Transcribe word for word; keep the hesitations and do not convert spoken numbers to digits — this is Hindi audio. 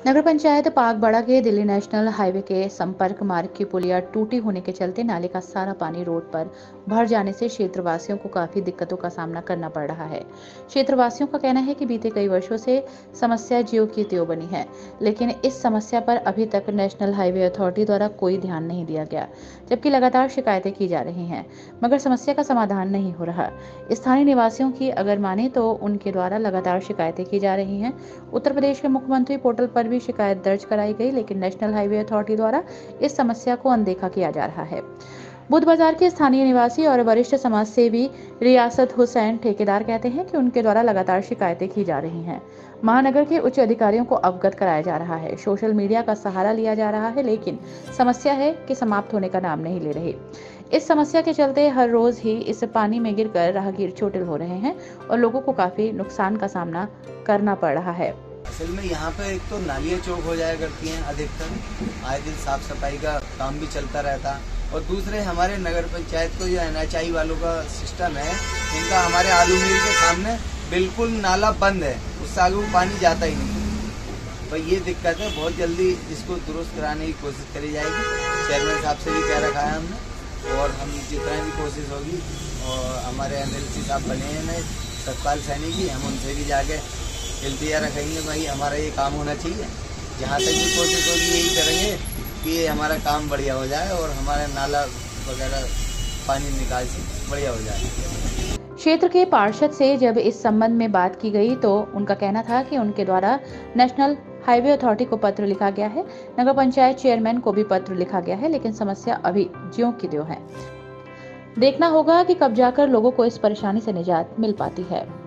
नगर पंचायत पागबड़ा के दिल्ली नेशनल हाईवे के संपर्क मार्ग की पुलिया टूटी होने के चलते नाले का सारा पानी रोड पर भर जाने से क्षेत्रवासियों को काफी दिक्कतों का सामना करना पड़ रहा है। क्षेत्रवासियों का कहना है कि बीते कई वर्षों से समस्या ज्यों की त्यों बनी है, लेकिन इस समस्या पर अभी तक नेशनल हाईवे अथॉरिटी द्वारा कोई ध्यान नहीं दिया गया, जबकि लगातार शिकायतें की जा रही हैं, मगर समस्या का समाधान नहीं हो रहा। स्थानीय निवासियों की अगर माने तो उनके द्वारा लगातार शिकायतें की जा रही हैं। उत्तर प्रदेश के मुख्यमंत्री पोर्टल पर भी शिकायत दर्ज कराई गई, लेकिन नेशनल हाईवे अथॉरिटी द्वारा इस समस्या को अनदेखा किया जा रहा है। बुध बाजार के स्थानीय निवासी और वरिष्ठ समाज सेवी रियासत हुसैन ठेकेदार कहते हैं कि उनके द्वारा लगातार शिकायतें की जा रही हैं। महानगर के उच्च अधिकारियों को अवगत कराया जा रहा है, सोशल मीडिया का सहारा लिया जा रहा है, लेकिन समस्या है कि समाप्त होने का नाम नहीं ले रही। इस समस्या के चलते हर रोज ही इस पानी में गिरकर राहगीर चोटिल हो रहे हैं और लोगों को काफी नुकसान का सामना करना पड़ रहा है। असल में यहाँ पे एक तो नालियाँ चौक हो जाया करती हैं अधिकतर, आए दिन साफ सफाई का काम भी चलता रहता, और दूसरे हमारे नगर पंचायत को जो एन एच आई वालों का सिस्टम है, इनका हमारे आलू मिल के सामने बिल्कुल नाला बंद है, उससे आगे पानी जाता ही नहीं। तो ये दिक्कत है, बहुत जल्दी इसको दुरुस्त कराने की कोशिश करी जाएगी। चेयरमैन साहब से भी कह रखा है हमने, और हम जितना भी कोशिश होगी, और हमारे एम एल सी साहब बने हैं नए सतपाल सैनी जी, हम उनसे भी जाके इल्तिजा रखेंगे भाई हमारा ये काम होना चाहिए। जहाँ तक भी कोशिश होगी यही करेंगे कि ये हमारा काम बढ़िया हो जाए और हमारा नाला वगैरह पानी निकाल से बढ़िया हो जाए। क्षेत्र के पार्षद से जब इस संबंध में बात की गई तो उनका कहना था कि उनके द्वारा नेशनल हाईवे अथॉरिटी को पत्र लिखा गया है, नगर पंचायत चेयरमैन को भी पत्र लिखा गया है, लेकिन समस्या अभी ज्यों की त्यों है। देखना होगा कि कब जाकर लोगों को इस परेशानी से निजात मिल पाती है।